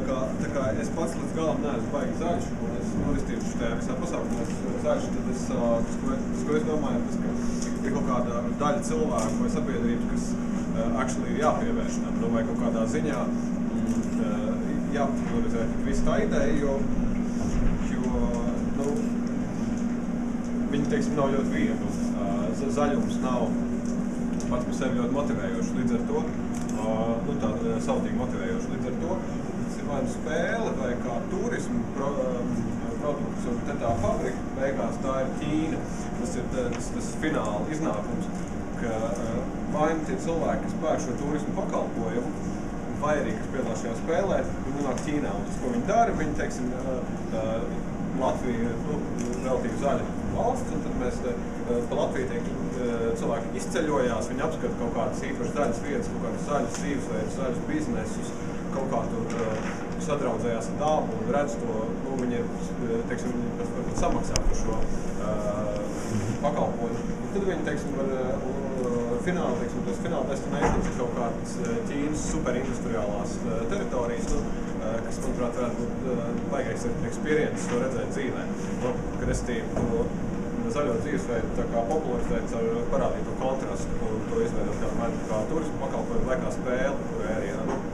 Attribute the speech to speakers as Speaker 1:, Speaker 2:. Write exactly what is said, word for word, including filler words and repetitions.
Speaker 1: kā, tā kā es pats līdz galam neesmu baigi zaļš, un es noristīšu šajā visā pasākumā zaļš, tad es, tas, ko, tas, ko es domāju, tas, ka ir kaut kāda daļa cilvēku vai sabiedrības, kas uh, actually ir jāpievērš tam, nu, vai kaut kādā ziņā uh, jāpopularizē visu tā ideja, jo, jo nu, viņi, teiksim, nav ļoti viegli. Uh, zaļums nav pats par sevi ļoti motivējoši, līdz ar to, uh, nu, tā sautīgi motivējoši, līdz ar to, tas ir vai nu spēle, vai kā turismu pro, uh, produkts, un te tā fabrika beigās, tā ir Ķīna, tas ir tas, tas fināla iznākums, ka uh, vai nu tie cilvēki, kas pērk šo turismu pakalpojumu, vai arī, kas piedalās šajā spēlē, viņi nonāk Ķīnā, un tas, ko viņi dara, viņi, teiksim, uh, uh, Latvija ir, nu, relatīvi zaļa valsts, un tad mēs uh, pa Latviju tiek uh, cilvēki izceļojās, viņi apskata kaut kādas īpašas zaļas vietas, kaut kādas zaļas dzīvesveids, zaļas biznesus, kaut kā tur uh, sadraudzējās ar dabu un redz to, nu, viņi ir, teiksim, varbūt samaksā par šo uh, pakalpojumu. Un tad viņi, teiksim, var uh, fināli, teiksim, tos fināla destinations ir kaut kādas Ķīnas superindustriālās uh, teritorijas, nu, uh, kas, manuprāt, varētu būt uh, baigais experience to redzēt dzīvē. Nu, kad es tīm to zaļo dzīvesveidu tā kā popularizēt ar parādītu kontrastu un to izveidot kā, kā turismu pakalpojumu vai kā spēli, kur ērijā. Nu,